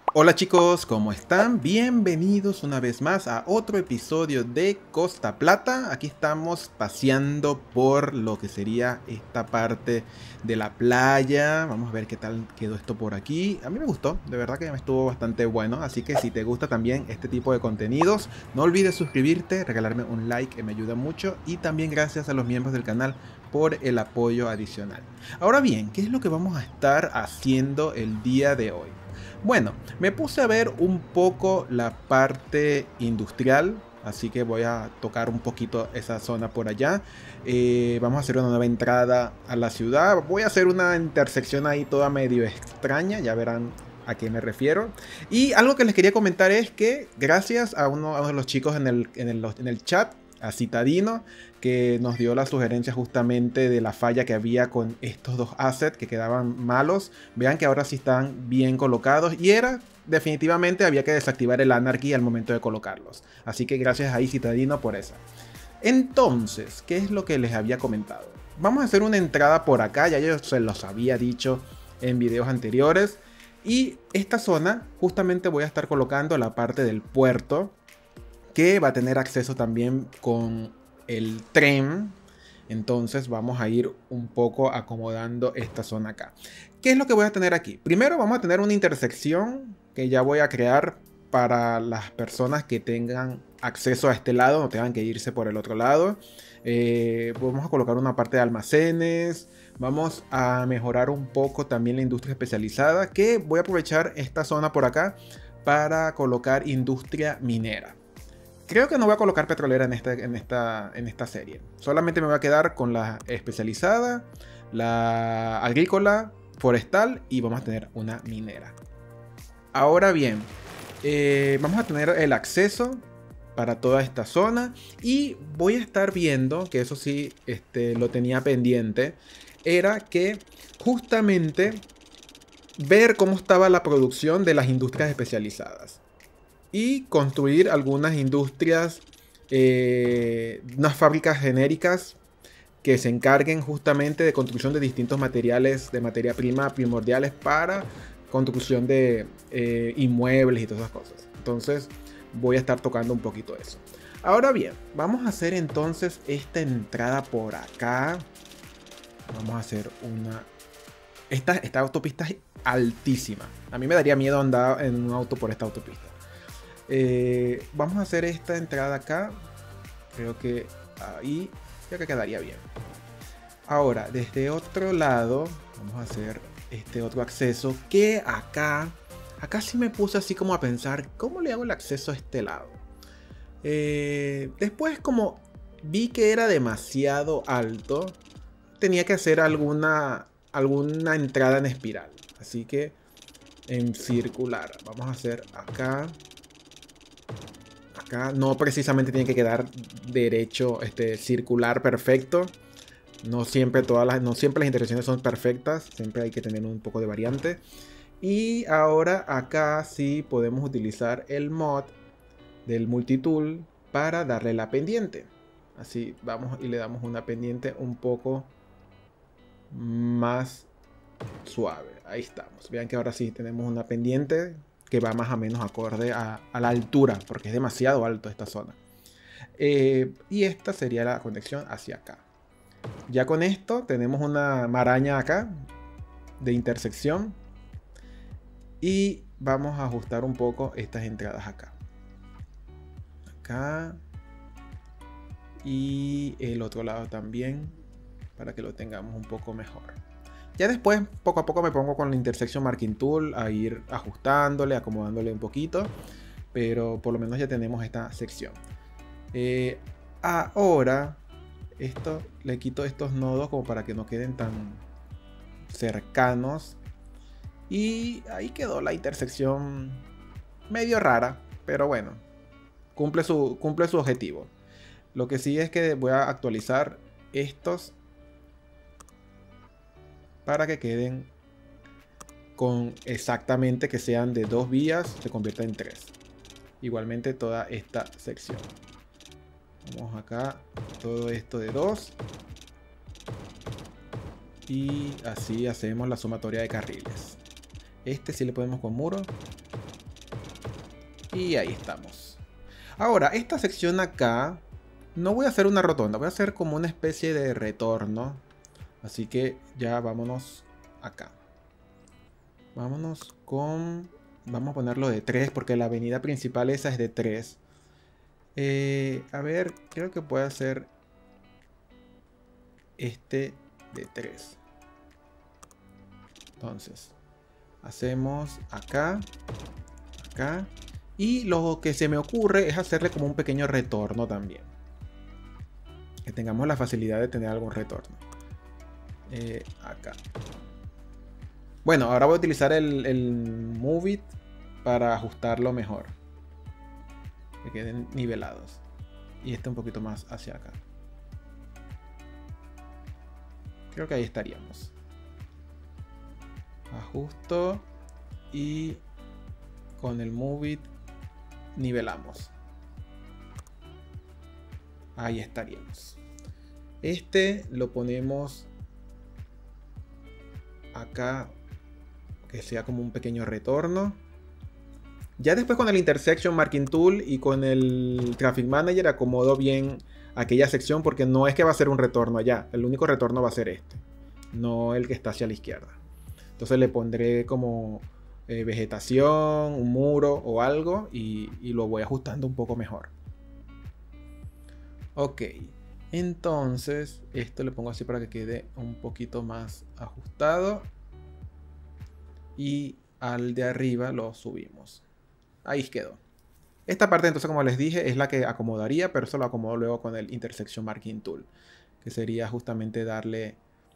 Hola chicos, ¿cómo están? Bienvenidos una vez más a otro episodio de Costa Plata. Aquí estamos paseando por lo que sería esta parte de la playa. Vamos a ver qué tal quedó esto por aquí. A mí me gustó, de verdad que me estuvo bastante bueno. Así que si te gusta también este tipo de contenidos, no olvides suscribirte, regalarme un like que me ayuda mucho. Y también gracias a los miembros del canal por el apoyo adicional. Ahora bien, ¿qué es lo que vamos a estar haciendo el día de hoy? Bueno, me puse a ver un poco la parte industrial, así que voy a tocar un poquito esa zona por allá. Vamos a hacer una nueva entrada a la ciudad. Voy a hacer una intersección ahí toda medio extraña, ya verán a qué me refiero. Y algo que les quería comentar es que gracias a uno de los chicos en el chat, a Citadino, que nos dio la sugerencia justamente de la falla que había con estos dos assets que quedaban malos. Vean que ahora sí están bien colocados y definitivamente había que desactivar el Anarchy al momento de colocarlos. Así que gracias ahí Citadino por eso. Entonces, ¿qué es lo que les había comentado? Vamos a hacer una entrada por acá, ya yo se los había dicho en videos anteriores. Y esta zona justamente voy a estar colocando la parte del puerto, que va a tener acceso también con el tren. Entonces vamos a ir un poco acomodando esta zona acá. ¿Qué es lo que voy a tener aquí? Primero vamos a tener una intersección que ya voy a crear para las personas que tengan acceso a este lado, no tengan que irse por el otro lado. Vamos a colocar una parte de almacenes. Vamos a mejorar un poco también la industria especializada, que voy a aprovechar esta zona por acá para colocar industria minera. Creo que no voy a colocar petrolera en esta serie. Solamente me voy a quedar con la especializada, la agrícola, forestal y vamos a tener una minera. Ahora bien, vamos a tener el acceso para toda esta zona y voy a estar viendo, que eso sí lo tenía pendiente, era que justamente ver cómo estaba la producción de las industrias especializadas y construir algunas industrias, unas fábricas genéricas que se encarguen justamente de construcción de distintos materiales de materia prima primordiales para construcción de inmuebles y todas esas cosas. Entonces voy a estar tocando un poquito eso. Ahora bien, vamos a hacer entonces esta entrada por acá. Vamos a hacer una... Esta autopista es altísima. A mí me daría miedo andar en un auto por esta autopista. Vamos a hacer esta entrada acá. Creo que ahí creo que quedaría bien. Ahora, desde otro lado, vamos a hacer este otro acceso. Que acá sí me puse así como a pensar, ¿cómo le hago el acceso a este lado? Después, como vi que era demasiado alto, tenía que hacer alguna entrada en espiral. Así que en circular. Vamos a hacer acá. Acá no precisamente tiene que quedar derecho, circular perfecto. No siempre no siempre las intersecciones son perfectas. Siempre hay que tener un poco de variante. Y ahora acá sí podemos utilizar el mod del multitool para darle la pendiente. Así vamos y le damos una pendiente un poco más suave. Ahí estamos. Vean que ahora sí tenemos una pendiente que va más o menos acorde a la altura, porque es demasiado alto esta zona. Y esta sería la conexión hacia acá. Ya con esto tenemos una maraña acá de intersección. Y vamos a ajustar un poco estas entradas acá. Acá. Y el otro lado también, para que lo tengamos un poco mejor. Ya después, poco a poco me pongo con la Intersection Marking Tool a ir ajustándole, acomodándole un poquito. Pero por lo menos ya tenemos esta sección. Ahora, le quito estos nodos como para que no queden tan cercanos. Y ahí quedó la intersección medio rara, pero bueno, cumple su objetivo. Lo que sí es que voy a actualizar estos para que queden con exactamente que sean de 2 vías, se convierta en 3. Igualmente toda esta sección. Vamos acá, todo esto de 2. Y así hacemos la sumatoria de carriles. Sí le podemos con muro. Y ahí estamos. Ahora, esta sección acá, no voy a hacer una rotonda, voy a hacer como una especie de retorno. Así que ya vámonos acá. Vámonos con... Vamos a ponerlo de 3 porque la avenida principal esa es de 3. A ver, creo que puede hacer este de 3. Entonces, hacemos acá, acá. Y lo que se me ocurre es hacerle como un pequeño retorno también. Que tengamos la facilidad de tener algún retorno. Acá. Bueno, ahora voy a utilizar el Move It para ajustarlo mejor. Que queden nivelados. Y este un poquito más hacia acá. Creo que ahí estaríamos. Ajusto. Y con el Move It nivelamos. Ahí estaríamos. Este lo ponemos acá, que sea como un pequeño retorno. Ya después con el Intersection Marking Tool y con el Traffic Manager acomodo bien aquella sección, porque no es que va a ser un retorno allá. El único retorno va a ser este, no el que está hacia la izquierda. Entonces le pondré como vegetación, un muro o algo y lo voy ajustando un poco mejor. Ok, entonces esto le pongo así para que quede un poquito más ajustado. Y al de arriba lo subimos. Ahí quedó. Esta parte entonces, como les dije, es la que acomodaría, pero eso lo acomodo luego con el Intersection Marking Tool, que sería justamente darle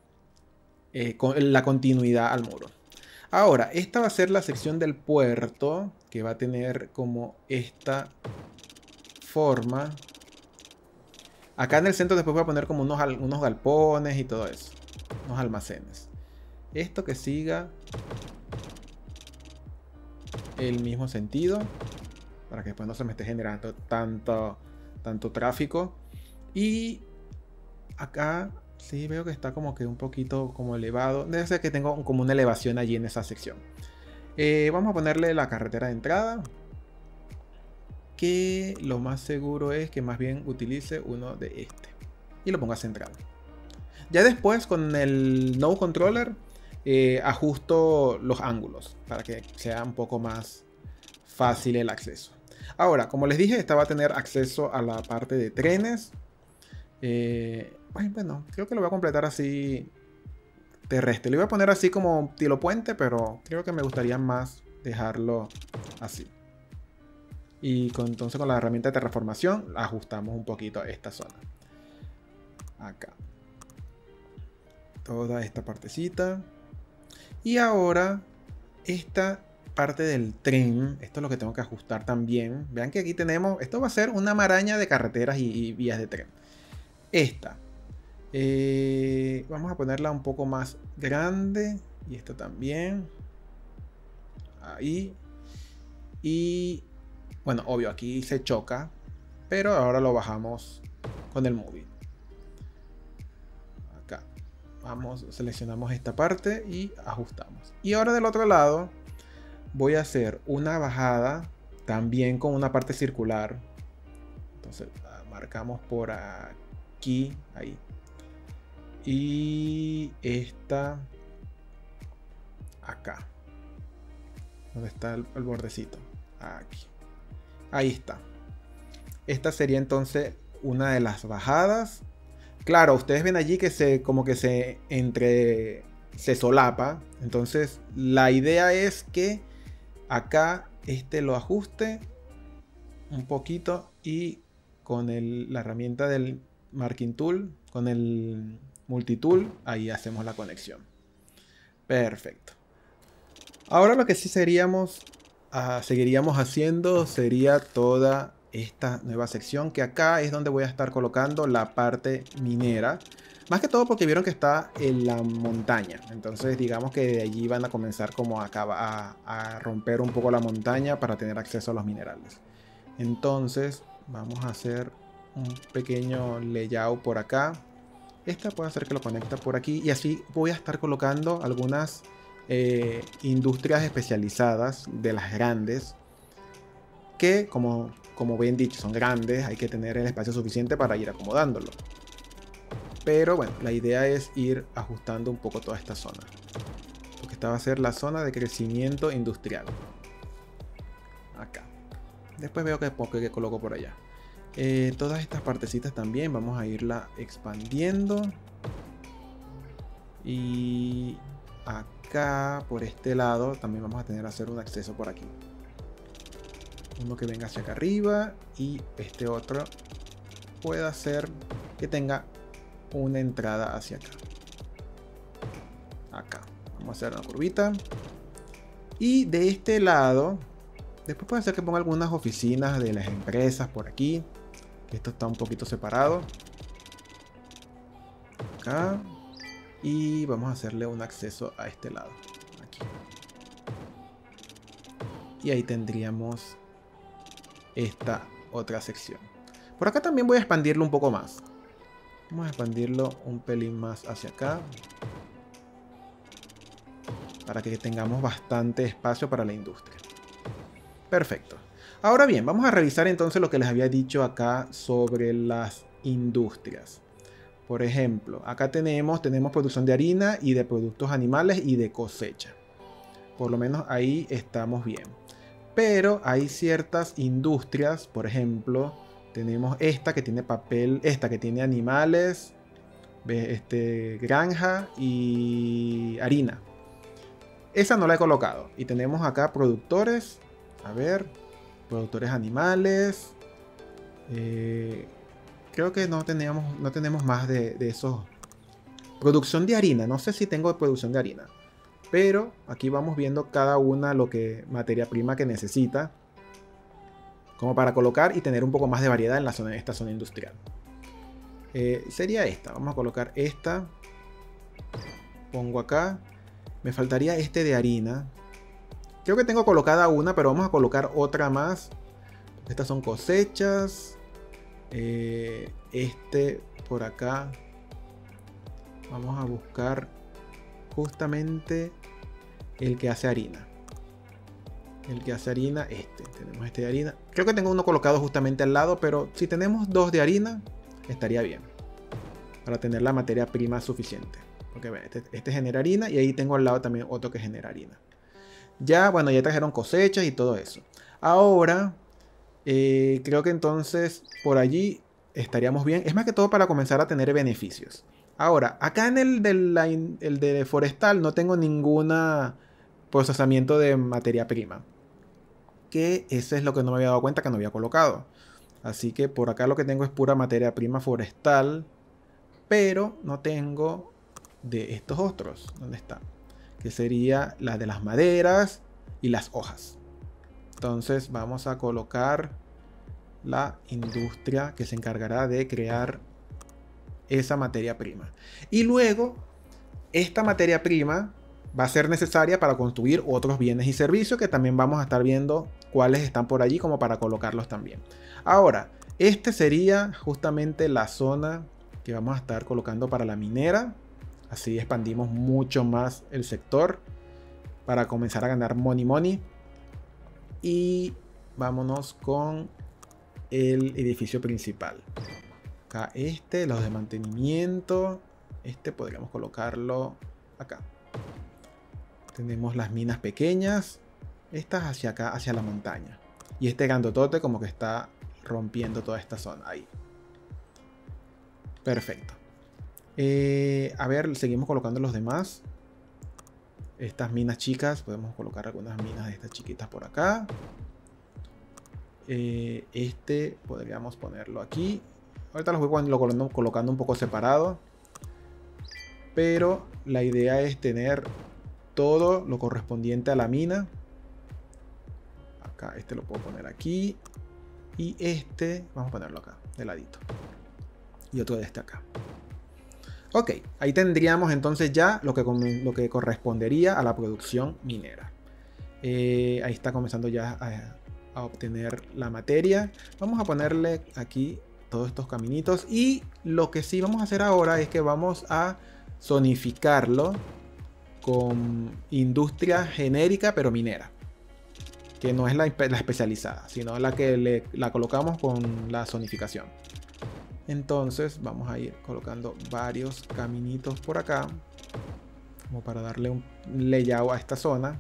la continuidad al muro. Ahora, esta va a ser la sección del puerto, que va a tener como esta forma. Acá en el centro después voy a poner como unos galpones y todo eso. Unos almacenes. Esto que siga el mismo sentido, para que después no se me esté generando tanto tráfico. Y acá sí veo que está como que un poquito como elevado. Debe ser que tengo como una elevación allí en esa sección. Vamos a ponerle la carretera de entrada, que lo más seguro es que más bien utilice uno de este y lo ponga centrado. Ya después con el Node Controller ajusto los ángulos para que sea un poco más fácil el acceso. Ahora, como les dije, esta va a tener acceso a la parte de trenes. Bueno, creo que lo voy a completar así terrestre. Le voy a poner así como estilo puente, pero creo que me gustaría más dejarlo así. Y entonces con la herramienta de terraformación ajustamos un poquito esta zona. Acá. Toda esta partecita. Y ahora esta parte del tren. Esto es lo que tengo que ajustar también. Vean que aquí tenemos... Esto va a ser una maraña de carreteras y vías de tren. Esta. Vamos a ponerla un poco más grande. Y esta también. Ahí. Y... bueno, obvio, aquí se choca. Pero ahora lo bajamos con el Move. Acá. Vamos, seleccionamos esta parte y ajustamos. Y ahora del otro lado voy a hacer una bajada también con una parte circular. Entonces marcamos por aquí, ahí. Y esta acá. ¿Dónde está el bordecito? Aquí. Ahí está. Esta sería entonces una de las bajadas. Claro, ustedes ven allí que se solapa. Entonces la idea es que acá lo ajuste un poquito y con la herramienta del Marking Tool, con el Multitool, ahí hacemos la conexión. Perfecto. Ahora lo que sí seguiríamos haciendo sería toda esta nueva sección, que acá es donde voy a estar colocando la parte minera. Más que todo porque vieron que está en la montaña. Entonces digamos que de allí van a comenzar como a romper un poco la montaña para tener acceso a los minerales. Entonces vamos a hacer un pequeño layout por acá. Esta puede hacer que lo conecta por aquí. Y así voy a estar colocando algunas industrias especializadas de las grandes. que como bien dicho son grandes, hay que tener el espacio suficiente para ir acomodándolo. Pero bueno, la idea es ir ajustando un poco toda esta zona, porque esta va a ser la zona de crecimiento industrial. Acá. Después veo que coloco por allá. Todas estas partecitas también vamos a irla expandiendo. Y acá, por este lado, también vamos a tener que hacer un acceso por aquí. Uno que venga hacia acá arriba y este otro pueda hacer que tenga una entrada hacia acá. Acá. Vamos a hacer una curvita. Y de este lado, después puede ser que ponga algunas oficinas de las empresas por aquí. Que esto está un poquito separado. Acá. Y vamos a hacerle un acceso a este lado. Aquí. Y ahí tendríamos esta otra sección. Por acá también voy a expandirlo un poco más. Vamos a expandirlo un pelín más hacia acá. Para que tengamos bastante espacio para la industria. Perfecto. Ahora bien, vamos a revisar entonces lo que les había dicho acá sobre las industrias. Por ejemplo, acá tenemos producción de harina y de productos animales y de cosecha. Por lo menos ahí estamos bien. Pero hay ciertas industrias, por ejemplo, tenemos esta que tiene papel, esta que tiene animales, granja y harina. Esa no la he colocado. Y tenemos acá productores, a ver, productores animales. Creo que no tenemos más de esos. Producción de harina, no sé si tengo producción de harina. Pero aquí vamos viendo cada una materia prima que necesita. Como para colocar y tener un poco más de variedad en esta zona industrial. Sería esta. Vamos a colocar esta. Pongo acá. Me faltaría este de harina. Creo que tengo colocada una, pero vamos a colocar otra más. Estas son cosechas. Por acá. Vamos a buscar justamente el que hace harina. El que hace harina, tenemos este de harina. Creo que tengo uno colocado justamente al lado, pero si tenemos dos de harina, estaría bien. Para tener la materia prima suficiente. Porque bueno, este genera harina y ahí tengo al lado también otro que genera harina. Ya, bueno, ya trajeron cosechas y todo eso. Ahora, creo que entonces por allí estaríamos bien. Es más que todo para comenzar a tener beneficios. Ahora, acá en el de forestal no tengo ninguna procesamiento de materia prima. Que eso es lo que no me había dado cuenta que no había colocado. Así que por acá lo que tengo es pura materia prima forestal. Pero no tengo de estos otros. ¿Dónde está? Que sería la de las maderas y las hojas. Entonces vamos a colocar la industria que se encargará de crear esa materia prima. Y luego, esta materia prima va a ser necesaria para construir otros bienes y servicios que también vamos a estar viendo cuáles están por allí como para colocarlos también. Ahora, este sería justamente la zona que vamos a estar colocando para la minera. Así expandimos mucho más el sector para comenzar a ganar money. Y vámonos con el edificio principal. Acá los de mantenimiento. Podríamos colocarlo acá. Tenemos las minas pequeñas. Estas hacia acá, hacia la montaña. Y este grandotote como que está rompiendo toda esta zona. Ahí. Perfecto. A ver, seguimos colocando los demás. Estas minas chicas. Podemos colocar algunas minas de estas chiquitas por acá. Podríamos ponerlo aquí. Ahorita los voy colocando un poco separado. Pero la idea es tener todo lo correspondiente a la mina. Acá, lo puedo poner aquí. Y vamos a ponerlo acá, de ladito. Y otro de acá. Ok, ahí tendríamos entonces ya lo que correspondería a la producción minera. Ahí está comenzando ya a obtener la materia. Vamos a ponerle aquí todos estos caminitos. Y lo que sí vamos a hacer ahora es que vamos a zonificarlo con industria genérica pero minera. que no es la especializada, sino la que la colocamos con la zonificación. Entonces vamos a ir colocando varios caminitos por acá, como para darle un layout a esta zona.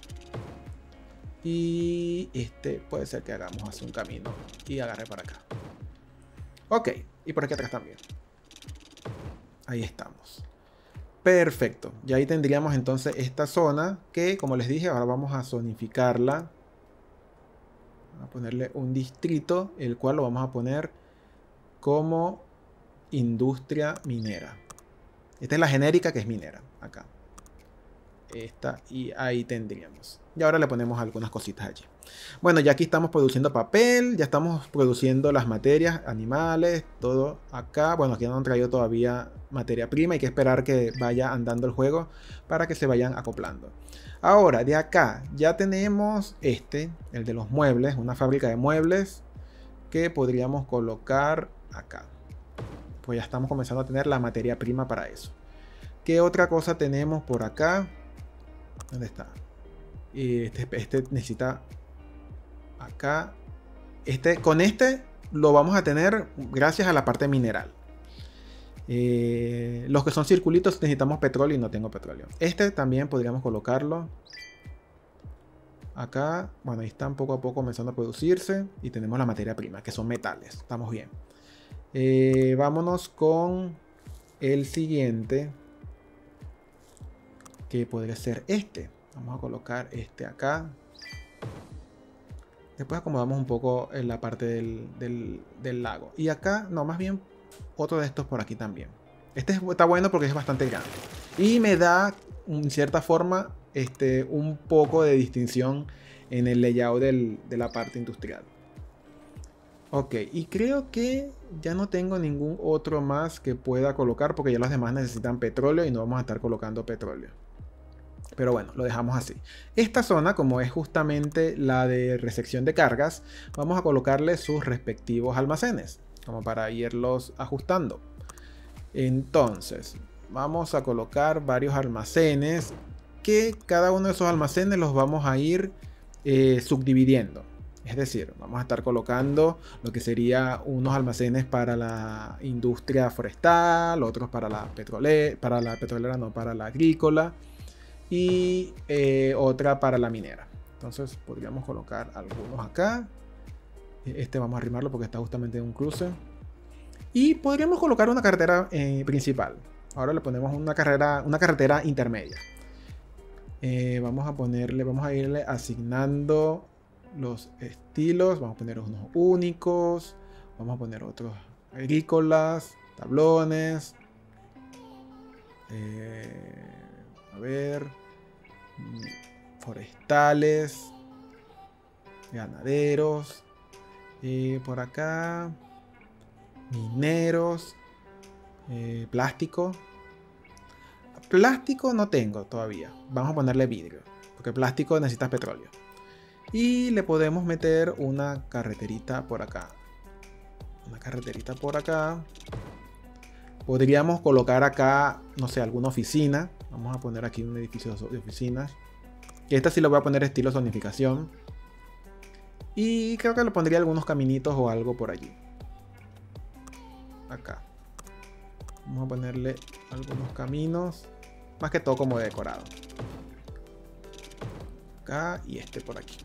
Y este puede ser que hagamos así un camino y agarre para acá. Ok, y por aquí atrás también. Ahí estamos. Perfecto, y ahí tendríamos entonces esta zona que, como les dije, ahora vamos a zonificarla. Vamos a ponerle un distrito, el cual lo vamos a poner como industria minera. Esta es la genérica, que es minera, acá. Esta, y ahí tendríamos. Y ahora le ponemos algunas cositas allí. Bueno, ya aquí estamos produciendo papel, ya estamos produciendo las materias, animales, todo acá. Bueno, aquí no han traído todavía materia prima, hay que esperar que vaya andando el juego para que se vayan acoplando. Ahora, de acá ya tenemos el de los muebles, una fábrica de muebles que podríamos colocar acá. Pues ya estamos comenzando a tener la materia prima para eso. ¿Qué otra cosa tenemos por acá? ¿Dónde está? Este necesita acá. Con este lo vamos a tener gracias a la parte mineral. Los que son circulitos necesitamos petróleo y no tengo petróleo. Este también podríamos colocarlo acá. Bueno, ahí están poco a poco comenzando a producirse. Y tenemos la materia prima, que son metales. Estamos bien. Vámonos con el siguiente, que podría ser este. Vamos a colocar este acá. Después acomodamos un poco en la parte del lago. Y acá, no, más bien otro de estos por aquí también. Este está bueno porque es bastante grande. Y me da, en cierta forma, un poco de distinción en el layout de la parte industrial. Ok, y creo que ya no tengo ningún otro más que pueda colocar, porque ya los demás necesitan petróleo y no vamos a estar colocando petróleo. Pero bueno, lo dejamos así. Esta zona, como es justamente la de recepción de cargas, vamos a colocarle sus respectivos almacenes, como para irlos ajustando. Entonces, vamos a colocar varios almacenes, que cada uno de esos almacenes los vamos a ir subdividiendo. Es decir, vamos a estar colocando lo que sería unos almacenes para la industria forestal, otros para la petrolera, no, para la agrícola, y otra para la minera. Entonces podríamos colocar algunos acá. Vamos a arrimarlo porque está justamente en un cruce. Y podríamos colocar una carretera principal. Ahora le ponemos una carretera intermedia. Vamos a irle asignando los estilos. Vamos a poner unos únicos. Vamos a poner otros agrícolas, tablones. A ver, forestales, ganaderos, por acá, mineros, plástico. Plástico no tengo todavía. Vamos a ponerle vidrio, porque plástico necesita petróleo. Y le podemos meter una carreterita por acá. Una carreterita por acá. Podríamos colocar acá, no sé, alguna oficina. Vamos a poner aquí un edificio de oficinas. Y esta sí lo voy a poner estilo zonificación. Y creo que le pondría algunos caminitos o algo por allí. Acá. Vamos a ponerle algunos caminos. Más que todo como decorado. Acá y por aquí.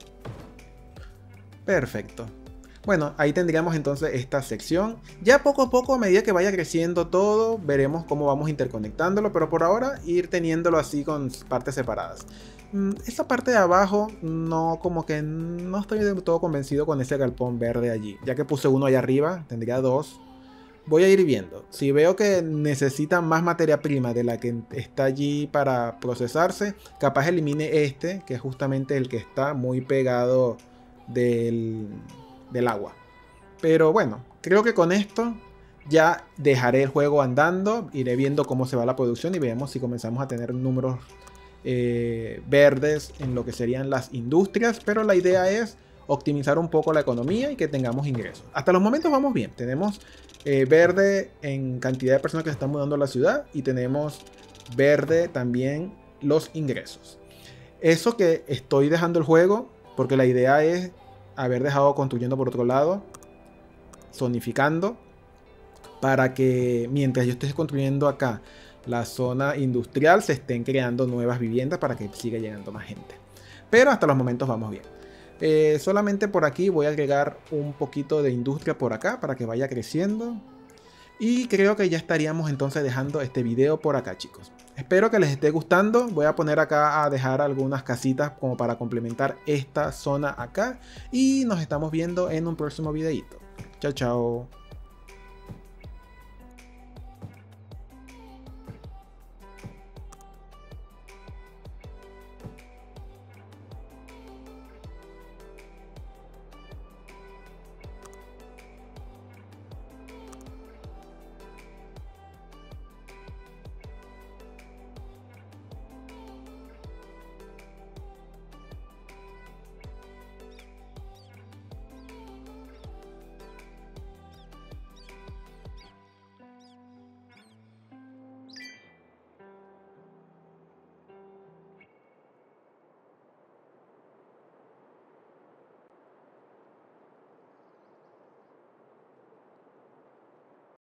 Perfecto. Bueno, ahí tendríamos entonces esta sección. Ya poco a poco, a medida que vaya creciendo todo, veremos cómo vamos interconectándolo. Pero por ahora, ir teniéndolo así con partes separadas. Esta parte de abajo, como que no estoy del todo convencido con ese galpón verde allí. Ya que puse uno allá arriba, tendría dos. Voy a ir viendo. Si veo que necesita más materia prima de la que está allí para procesarse, capaz elimine que es justamente el que está muy pegado del agua. Pero bueno, creo que con esto ya dejaré el juego andando, iré viendo cómo se va la producción y veremos si comenzamos a tener números verdes en lo que serían las industrias, pero la idea es optimizar un poco la economía y que tengamos ingresos. Hasta los momentos vamos bien, tenemos verde en cantidad de personas que se están mudando a la ciudad y tenemos verde también los ingresos. Eso que estoy dejando el juego porque la idea es haber dejado construyendo por otro lado, zonificando, para que mientras yo esté construyendo acá la zona industrial, se estén creando nuevas viviendas para que siga llegando más gente. Pero hasta los momentos vamos bien. Solamente por aquí voy a agregar un poquito de industria por acá para que vaya creciendo. Y creo que ya estaríamos entonces dejando este video por acá, chicos. Espero que les esté gustando. Voy a poner acá a dejar algunas casitas como para complementar esta zona acá. Y nos estamos viendo en un próximo videito. Chao, chao.